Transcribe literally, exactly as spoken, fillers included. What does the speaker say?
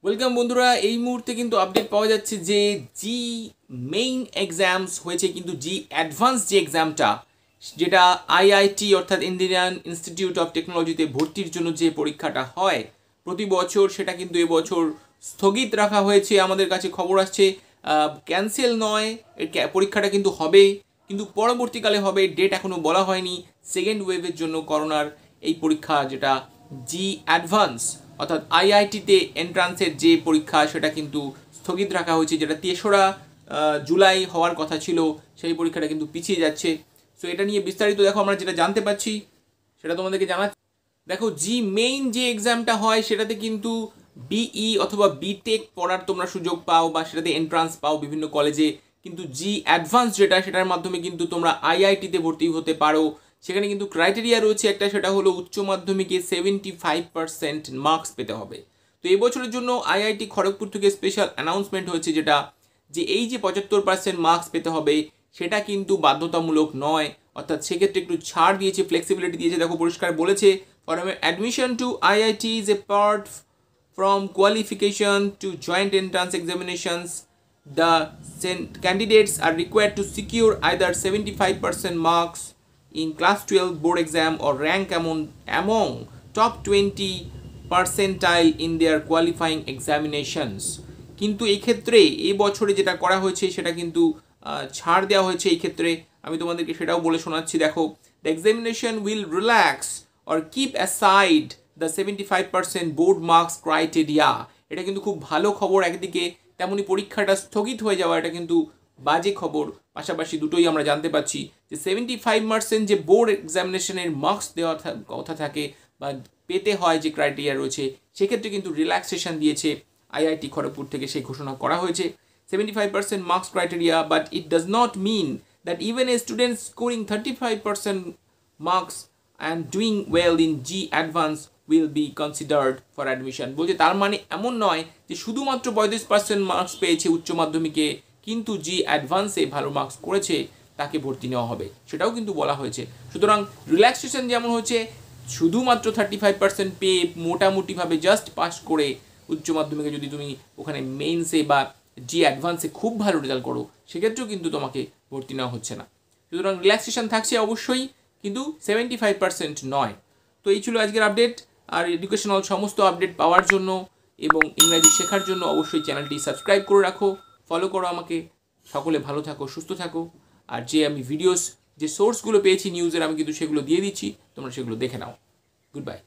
Welcome বন্ধুরা, এই মুহূর্তে কিন্তু আপডেট পাওয়া যাচ্ছে যে জি মেইন এক্সামস হয়েছে, কিন্তু জি অ্যাডভান্স যে এক্সামটা, যেটা আইআইটি অর্থাৎ ইন্ডিয়ান ইনস্টিটিউট অফ টেকনোলজিতে ভর্তির জন্য যে পরীক্ষাটা হয় প্রতি বছর, সেটা কিন্তু এবছর স্থগিত রাখা হয়েছে। আমাদের কাছে খবর আসছে ক্যান্সেল নয়, পরীক্ষাটা কিন্তু হবে, কিন্তু পরবর্তীকালে হবে, ডেট এখনও বলা হয়নি। সেকেন্ড ওয়েভের জন্য করোনার এই পরীক্ষা, যেটা জি অ্যাডভান্স অর্থাৎ আইআইটিতে এন্ট্রান্সের যে পরীক্ষা, সেটা কিন্তু স্থগিত রাখা হয়েছে, যেটা তেসরা জুলাই হওয়ার কথা ছিল, সেই পরীক্ষাটা কিন্তু পিছিয়ে যাচ্ছে। সো এটা নিয়ে বিস্তারিত দেখো আমরা যেটা জানতে পারছি সেটা তোমাদেরকে জানাচ্ছি। দেখো, জি মেইন যে এক্সামটা হয় সেটাতে কিন্তু বিই অথবা বিটেক পড়ার তোমরা সুযোগ পাও, বা সেটাতে এন্ট্রান্স পাও বিভিন্ন কলেজে। কিন্তু জি অ্যাডভান্স যেটা, সেটার মাধ্যমে কিন্তু তোমরা আইআইটিতে ভর্তি হতে পারো। সেখানে কিন্তু ক্রাইটেরিয়া রয়েছে একটা, সেটা হলো উচ্চ মাধ্যমিকে সেভেন্টি ফাইভ পার্সেন্ট মার্কস পেতে হবে। তো এই বছরের জন্য আইআইটি খড়গপুর থেকে স্পেশাল অ্যানাউন্সমেন্ট হয়েছে, যেটা যে এই যে পঁচাত্তর পার্সেন্ট মার্কস পেতে হবে, সেটা কিন্তু বাধ্যতামূলক নয়। অর্থাৎ সেক্ষেত্রে একটু ছাড় দিয়েছে, ফ্লেক্সিবিলিটি দিয়েছে। দেখো, পরিষ্কার বলেছে, for admission to IIT is a part from qualification to joint entrance examinations, the candidates are required to secure either seventy-five percent marks in class twelve board exam or rank among, among top twenty percentile in their qualifying examinations. কিন্তু এই ক্ষেত্রে এই বছরে যেটা করা হয়েছে সেটা কিন্তু ছাড় দেওয়া হয়েছে। এই ক্ষেত্রে আমি তোমাদেরকে সেটাও বলে শোনাচ্ছি। দেখো, the examination will relax or keep aside the seventy five percent board marks criteria. এটা কিন্তু খুব ভালো খবর একদিকে, তেমনি পরীক্ষাটা স্থগিত হয়ে যাওয়া এটা কিন্তু বাজে খবর। পাশাপাশি দুটোই আমরা জানতে পারছি যে সেভেন্টি ফাইভ পার্সেন্ট যে বোর্ড এক্সামিনেশনের মার্কস দেওয়া কথা থাকে বা পেতে হয়, যে ক্রাইটেরিয়া রয়েছে, সেক্ষেত্রে কিন্তু রিল্যাক্সেশন দিয়েছে আইআইটি খড়গপুর থেকে, সেই ঘোষণা করা হয়েছে। Seventy five percent marks criteria, but it does not mean that even a student scoring thirty five percent marks and doing well in JEE advance will be considered for admission। বলছে তার মানে এমন নয় যে শুধুমাত্র পঁয়ত্রিশ পার্সেন্ট মার্কস পেয়েছে উচ্চ মাধ্যমিকে, কিন্তু জি অ্যাডভান্সে ভালো মার্কস করেছে, তাকে ভর্তি নেওয়া হবে, সেটাও কিন্তু বলা হয়েছে। সুতরাং রিল্যাক্সেশন যেমন হচ্ছে, শুধুমাত্র থার্টি ফাইভ পার্সেন্ট পেয়ে মোটামুটিভাবে জাস্ট পাস করে উচ্চ মাধ্যমিকে যদি তুমি ওখানে মেইনসে বা জি অ্যাডভান্সে খুব ভালো রেজাল্ট করো, সেক্ষেত্রেও কিন্তু তোমাকে ভর্তি নেওয়া হচ্ছে না। সুতরাং রিল্যাক্সেশন থাকছে অবশ্যই, কিন্তু সেভেন্টি ফাইভ পার্সেন্ট নয়। তো এই ছিল আজকের আপডেট। আর এডুকেশনাল সমস্ত আপডেট পাওয়ার জন্য এবং ইংরাজি শেখার জন্য অবশ্যই চ্যানেলটি সাবস্ক্রাইব করে রাখো, ফলো করো আমাকে। সকলে ভালো থাকো, সুস্থ থাকো। আর যে আমি ভিডিওস, যে সোর্সগুলো পেয়েছি নিউজের, আমি কিন্তু সেগুলো দিয়ে দিচ্ছি, তোমরা সেগুলো দেখে নাও। Good bye.